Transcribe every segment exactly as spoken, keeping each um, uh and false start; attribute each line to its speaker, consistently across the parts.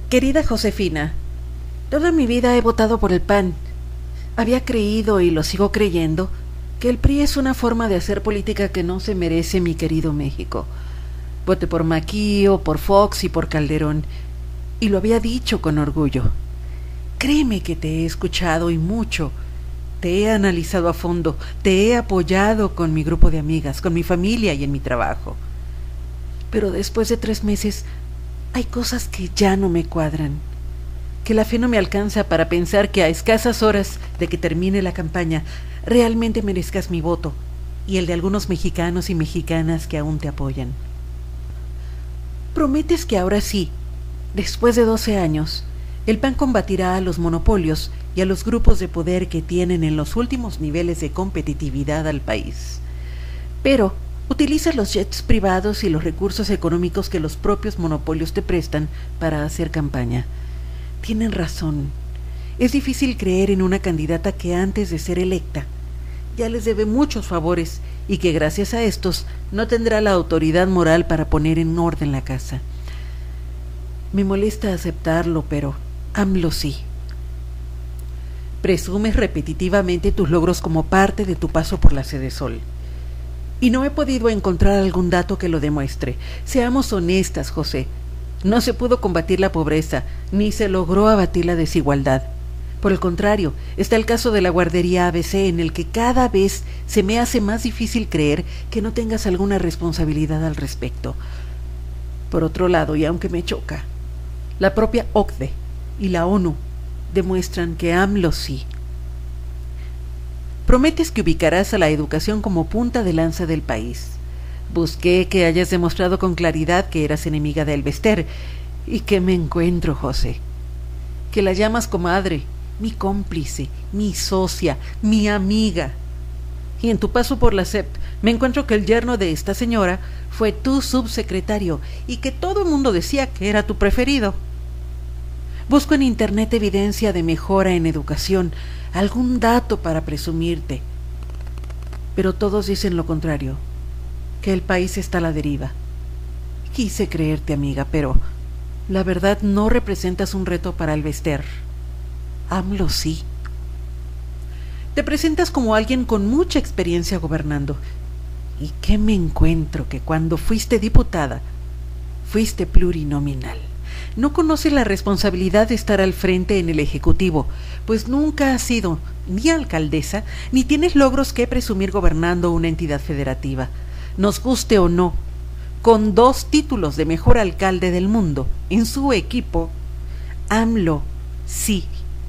Speaker 1: Querida Josefina, toda mi vida he votado por el P A N. Había creído, y lo sigo creyendo, que el P R I es una forma de hacer política que no se merece mi querido México. Voté por Maquío, por Fox y por Calderón, y lo había dicho con orgullo. Créeme que te he escuchado y mucho. Te he analizado a fondo, te he apoyado con mi grupo de amigas, con mi familia y en mi trabajo. Pero después de tres meses hay cosas que ya no me cuadran, que la fe no me alcanza para pensar que a escasas horas de que termine la campaña realmente merezcas mi voto y el de algunos mexicanos y mexicanas que aún te apoyan. Prometes que ahora sí, después de doce años, el P A N combatirá a los monopolios y a los grupos de poder que tienen en los últimos niveles de competitividad al país. Pero utiliza los jets privados y los recursos económicos que los propios monopolios te prestan para hacer campaña. Tienen razón. Es difícil creer en una candidata que antes de ser electa ya les debe muchos favores y que gracias a estos no tendrá la autoridad moral para poner en orden la casa. Me molesta aceptarlo, pero AMLO sí. Presumes repetitivamente tus logros como parte de tu paso por la Sede Sol. Y no he podido encontrar algún dato que lo demuestre. Seamos honestas, José. No se pudo combatir la pobreza, ni se logró abatir la desigualdad. Por el contrario, está el caso de la guardería A B C, en el que cada vez se me hace más difícil creer que no tengas alguna responsabilidad al respecto. Por otro lado, y aunque me choca, la propia O C D E y la ONU demuestran que AMLO sí. Prometes que ubicarás a la educación como punta de lanza del país. Busqué que hayas demostrado con claridad que eras enemiga de Elvester. ¿Y qué me encuentro, José? Que la llamas comadre, mi cómplice, mi socia, mi amiga. Y en tu paso por la S E P me encuentro que el yerno de esta señora fue tu subsecretario y que todo el mundo decía que era tu preferido. Busco en internet evidencia de mejora en educación, algún dato para presumirte. Pero todos dicen lo contrario, que el país está a la deriva. Quise creerte, amiga, pero la verdad no representas un reto para Elvester. AMLO sí. Te presentas como alguien con mucha experiencia gobernando. ¿Y qué me encuentro? Que cuando fuiste diputada, fuiste plurinominal. No conoces la responsabilidad de estar al frente en el Ejecutivo, pues nunca has sido ni alcaldesa, ni tienes logros que presumir gobernando una entidad federativa. Nos guste o no, con dos títulos de mejor alcalde del mundo en su equipo, AMLO sí.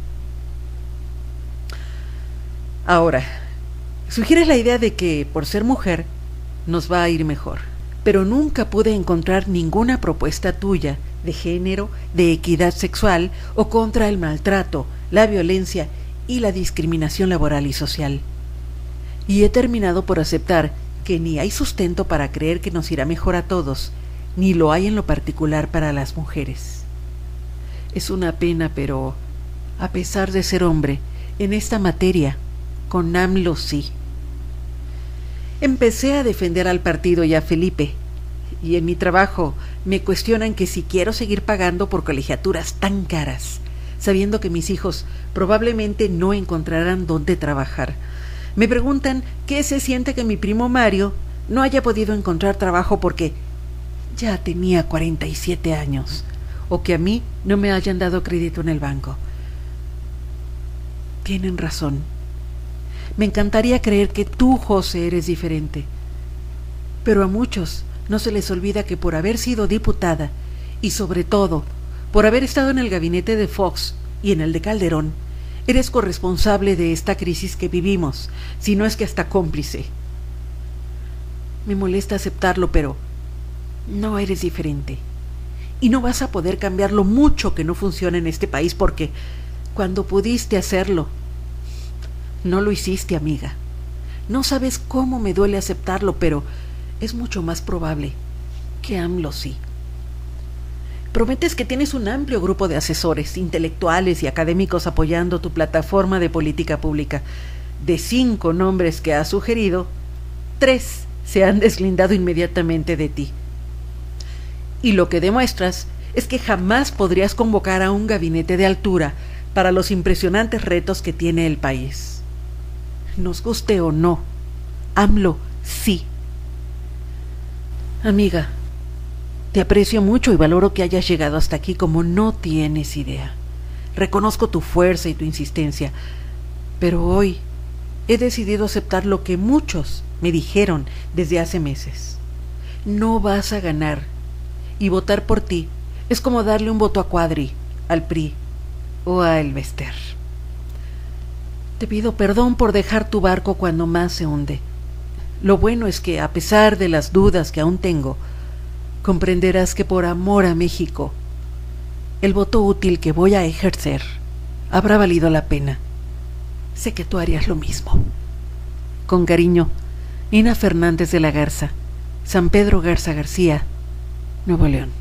Speaker 1: Ahora, sugieres la idea de que, por ser mujer, nos va a ir mejor, pero nunca pude encontrar ninguna propuesta tuya de género, de equidad sexual o contra el maltrato, la violencia y la discriminación laboral y social. Y he terminado por aceptar que ni hay sustento para creer que nos irá mejor a todos, ni lo hay en lo particular para las mujeres. Es una pena, pero a pesar de ser hombre, en esta materia, con AMLO sí. Empecé a defender al partido y a Felipe, y en mi trabajo me cuestionan que si quiero seguir pagando por colegiaturas tan caras, sabiendo que mis hijos probablemente no encontrarán dónde trabajar. Me preguntan qué se siente que mi primo Mario no haya podido encontrar trabajo porque ya tenía cuarenta y siete años, o que a mí no me hayan dado crédito en el banco. Tienen razón. Me encantaría creer que tú, José, eres diferente, pero a muchos no se les olvida que por haber sido diputada y sobre todo por haber estado en el gabinete de Fox y en el de Calderón, eres corresponsable de esta crisis que vivimos, si no es que hasta cómplice. Me molesta aceptarlo, pero no eres diferente. Y no vas a poder cambiar lo mucho que no funciona en este país porque cuando pudiste hacerlo, no lo hiciste, amiga. No sabes cómo me duele aceptarlo, pero es mucho más probable que AMLO sí. Prometes que tienes un amplio grupo de asesores, intelectuales y académicos apoyando tu plataforma de política pública. De cinco nombres que has sugerido, tres se han deslindado inmediatamente de ti. Y lo que demuestras es que jamás podrías convocar a un gabinete de altura para los impresionantes retos que tiene el país. Nos guste o no, AMLO sí. Amiga, te aprecio mucho y valoro que hayas llegado hasta aquí como no tienes idea. Reconozco tu fuerza y tu insistencia, pero hoy he decidido aceptar lo que muchos me dijeron desde hace meses. No vas a ganar, y votar por ti es como darle un voto a Cuadri, al P R I o a Elvester. Te pido perdón por dejar tu barco cuando más se hunde. Lo bueno es que, a pesar de las dudas que aún tengo, comprenderás que por amor a México, el voto útil que voy a ejercer habrá valido la pena. Sé que tú harías lo mismo. Con cariño, Nina Fernández de la Garza, San Pedro Garza García, Nuevo León.